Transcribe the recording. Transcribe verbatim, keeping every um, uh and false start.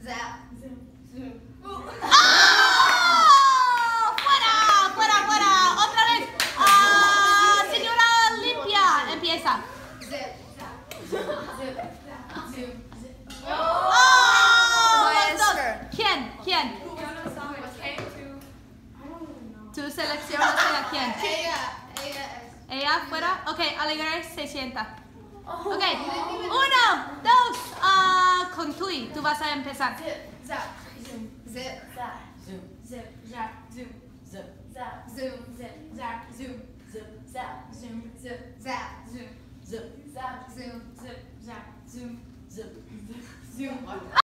zap, zoom, zoom. ¡Oh! ¡Fuera! ¡Fuera, fuera! ¡Otra vez! Ah, señora limpia, empieza. Zip, zap, zoom, zip, zap, zoom, zip. ¡Oh! Maestro. Los dos. ¿Quién? ¿Quién? ¿Tú seleccionas a quién? Ella, ella es. ¿Ella fuera? Ok, Alegre se sienta. Ok, uno, dos, ah, con Tui, tú vas a empezar. Zip, zap, zoom, zip, zap, zoom, zip, zap, zoom, zip, zap, zoom, zip, zap, zoom, zip, zap, zoom, zip, zap, zoom, zip, zap, zoom, zip, zap, zoom, zip, zip, zoom.